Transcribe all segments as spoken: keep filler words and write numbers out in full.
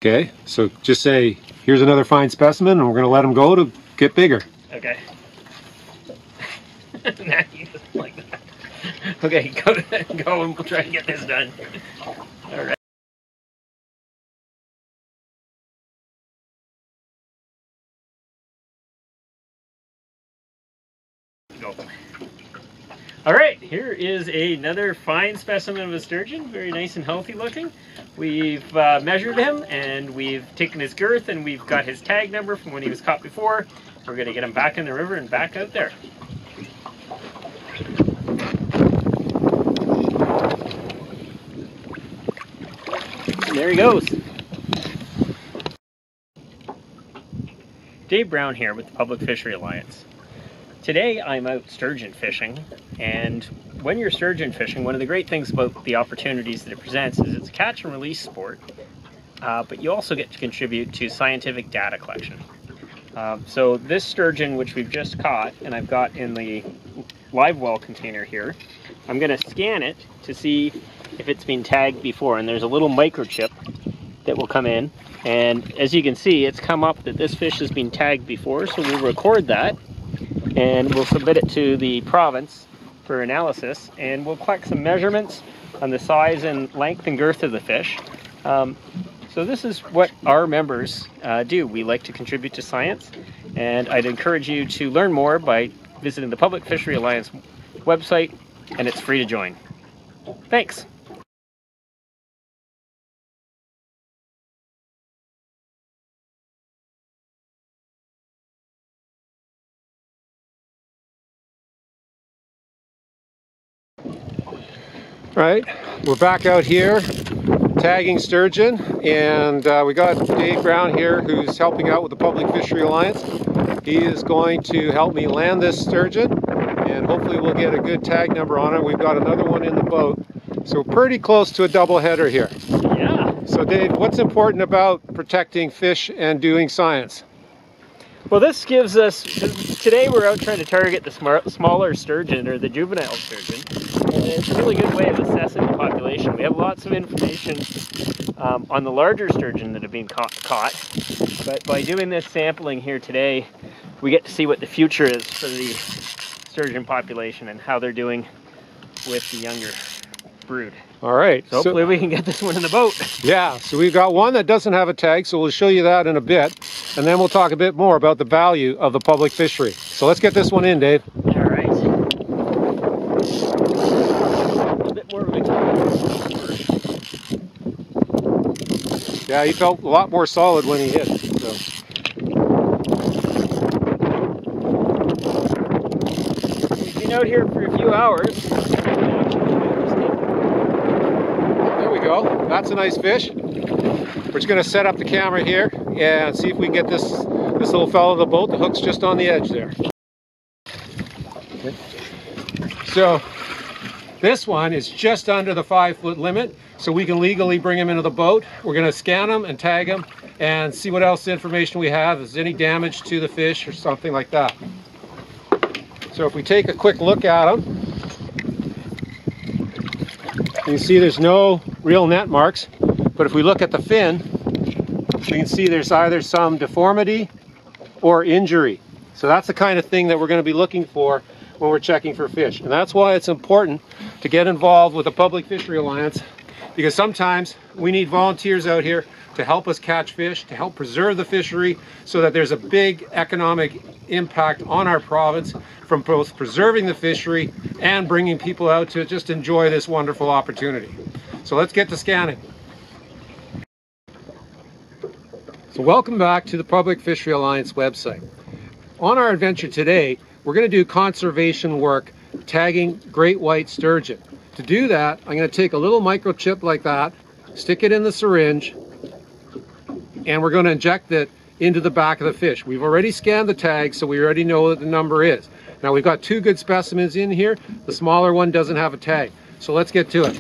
Okay, so just say, here's another fine specimen, and we're going to let him go to get bigger. Okay. Nah, he doesn't like that. Okay, go, go and we'll try and get this done. All right. Go. All right, here is another fine specimen of a sturgeon, very nice and healthy looking. We've uh, measured him and we've taken his girth and we've got his tag number from when he was caught before. We're going to get him back in the river and back out there. And there he goes. Dave Brown here with the Public Fishery Alliance. Today I'm out sturgeon fishing, and when you're sturgeon fishing, one of the great things about the opportunities that it presents is it's a catch and release sport, uh, but you also get to contribute to scientific data collection. Um, so this sturgeon, which we've just caught, and I've got in the live well container here, I'm going to scan it to see if it's been tagged before, and there's a little microchip that will come in, and as you can see, it's come up that this fish has been tagged before, so we'll record that and we'll submit it to the province for analysis, and we'll collect some measurements on the size and length and girth of the fish. Um, so this is what our members uh, do. We like to contribute to science, and I'd encourage you to learn more by visiting the Public Fishery Alliance website, and it's free to join. Thanks. Right, we're back out here tagging sturgeon, and uh, we got Dave Brown here who's helping out with the Public Fishery Alliance. He is going to help me land this sturgeon, and hopefully we'll get a good tag number on it. We've got another one in the boat, so we're pretty close to a double header here. Yeah. So Dave, what's important about protecting fish and doing science? Well, this gives us, today we're out trying to target the smart, smaller sturgeon, or the juvenile sturgeon, and it's a really good way of assessing the population. We have lots of information um, on the larger sturgeon that have been caught, caught, but by doing this sampling here today, we get to see what the future is for the sturgeon population and how they're doing with the younger brood. All right. So hopefully so, we can get this one in the boat. Yeah, so we've got one that doesn't have a tag, so we'll show you that in a bit. And then we'll talk a bit more about the value of the public fishery. So let's get this one in, Dave. All right. A bit more of a Yeah, he felt a lot more solid when he hit. So. We've been out here for a few hours. Go. That's a nice fish. We're just going to set up the camera here and see if we can get this this little fellow in the boat. The hook's just on the edge there. Okay. So this one is just under the five foot limit, so we can legally bring him into the boat. We're going to scan him and tag him and see what else information we have. If there's any damage to the fish or something like that. So if we take a quick look at him, you can see there's no real net marks, but if we look at the fin, we can see there's either some deformity or injury. So that's the kind of thing that we're going to be looking for when we're checking for fish. And that's why it's important to get involved with the Public Fishery Alliance, because sometimes we need volunteers out here to help us catch fish, to help preserve the fishery, so that there's a big economic impact on our province from both preserving the fishery and bringing people out to just enjoy this wonderful opportunity. So let's get to scanning. So welcome back to the Public Fishery Alliance website. On our adventure today, we're going to do conservation work tagging great white sturgeon. To do that, I'm going to take a little microchip like that, stick it in the syringe, and we're going to inject it into the back of the fish. We've already scanned the tag, so we already know what the number is. Now we've got two good specimens in here. The smaller one doesn't have a tag. So let's get to it.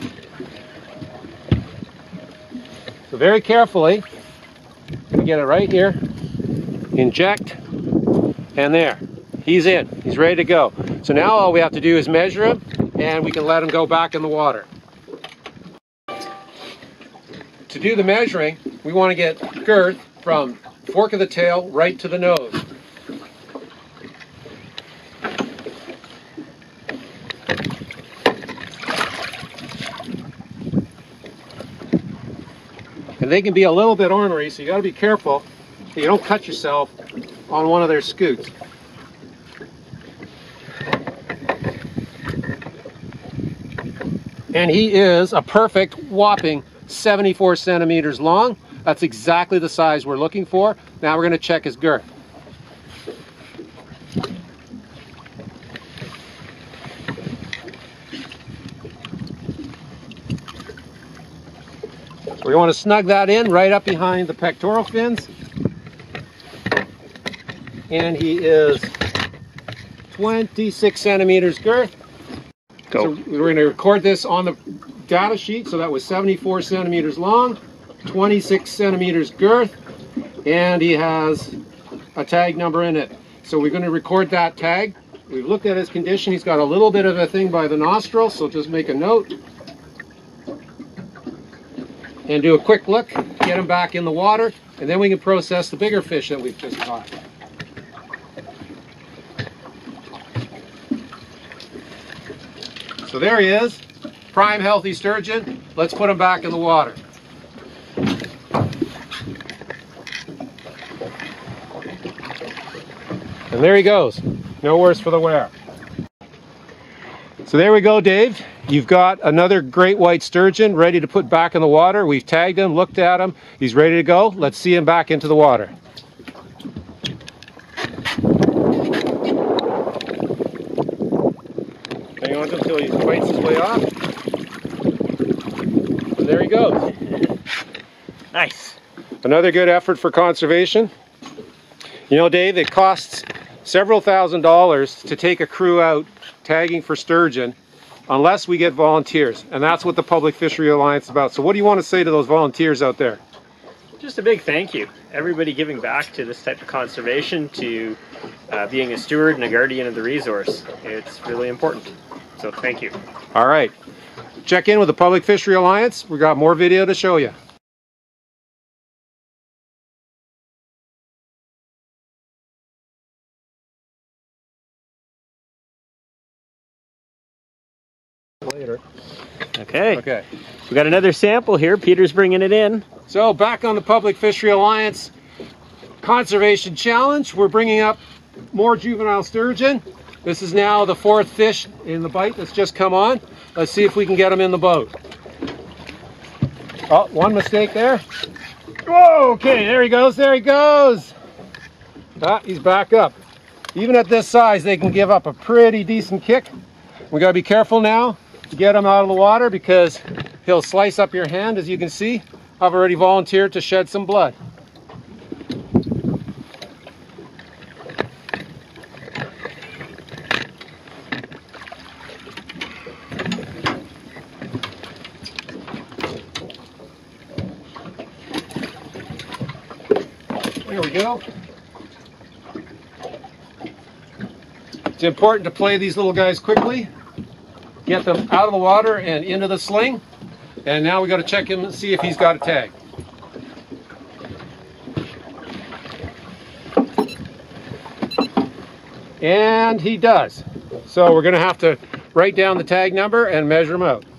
So very carefully, we get it right here, inject, and there. He's in, he's ready to go. So now all we have to do is measure him, and we can let him go back in the water. To do the measuring, we want to get girth from fork of the tail right to the nose. And they can be a little bit ornery, so you got to be careful that you don't cut yourself on one of their scoots. And he is a perfect whopping seventy-four centimeters long. That's exactly the size we're looking for. Now we're going to check his girth. We want to snug that in right up behind the pectoral fins. And he is twenty-six centimeters girth. Go. So we're going to record this on the data sheet. So that was seventy-four centimeters long, twenty-six centimeters girth, and he has a tag number in it. So we're going to record that tag. We've looked at his condition. He's got a little bit of a thing by the nostril, so just make a note. And do a quick look, get him back in the water, and then we can process the bigger fish that we've just caught. So there he is, prime healthy sturgeon. Let's put him back in the water. And there he goes, no worse for the wear. So there we go, Dave. You've got another great white sturgeon ready to put back in the water. We've tagged him, looked at him. He's ready to go. Let's see him back into the water. Hang on until he fights his way off. And there he goes. Nice. Another good effort for conservation. You know, Dave, it costs several thousand dollars to take a crew out tagging for sturgeon unless we get volunteers, and that's what the Public Fishery Alliance is about. So what do you want to say to those volunteers out there? Just a big thank you. Everybody giving back to this type of conservation, to uh, being a steward and a guardian of the resource. It's really important. So thank you. All right. Check in with the Public Fishery Alliance. We got more video to show you. Later. Okay. Okay. We got another sample here. Peter's bringing it in. So back on the Public Fishery Alliance Conservation Challenge, we're bringing up more juvenile sturgeon. This is now the fourth fish in the bite that's just come on. Let's see if we can get them in the boat. Oh, one mistake there. Whoa, okay, there he goes, there he goes. Ah, he's back up. Even at this size, they can give up a pretty decent kick. We gotta be careful now to get him out of the water because he'll slice up your hand. As you can see, I've already volunteered to shed some blood. There we go. It's important to play these little guys quickly. Get them out of the water and into the sling. And now we got to check him and see if he's got a tag. And he does. So we're going to have to write down the tag number and measure him out.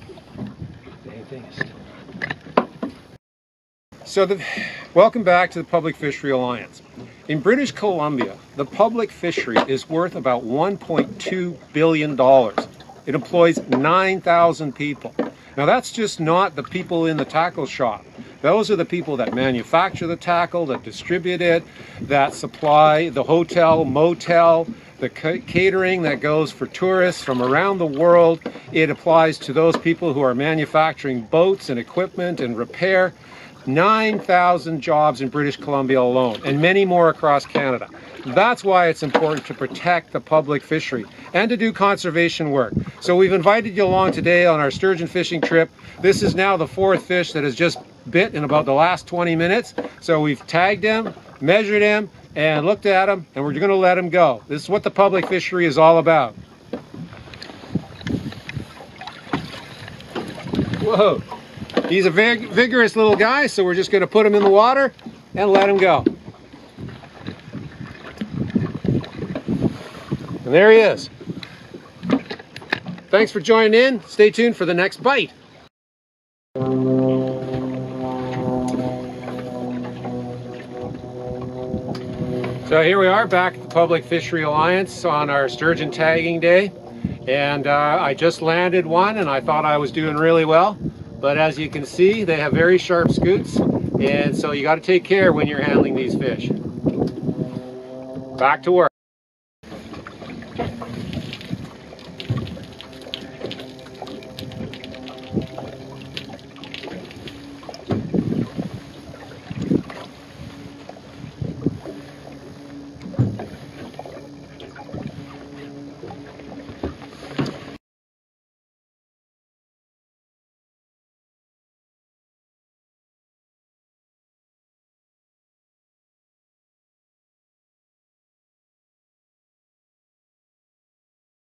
So the, welcome back to the Public Fishery Alliance. In British Columbia, the public fishery is worth about one point two billion dollars. It employs nine thousand people. Now that's just not the people in the tackle shop. Those are the people that manufacture the tackle, that distribute it, that supply the hotel, motel, the catering that goes for tourists from around the world. It applies to those people who are manufacturing boats and equipment and repair. nine thousand jobs in British Columbia alone, and many more across Canada. That's why it's important to protect the public fishery and to do conservation work. So we've invited you along today on our sturgeon fishing trip. This is now the fourth fish that has just bit in about the last twenty minutes. So we've tagged him, measured him, and looked at him, and we're going to let him go. This is what the public fishery is all about. Whoa. He's a vig vigorous little guy, so we're just going to put him in the water and let him go. And there he is. Thanks for joining in. Stay tuned for the next bite. So here we are back at the Public Fishery Alliance on our sturgeon tagging day. And uh, I just landed one and I thought I was doing really well. But as you can see, they have very sharp scoots. And so you got to take care when you're handling these fish. Back to work.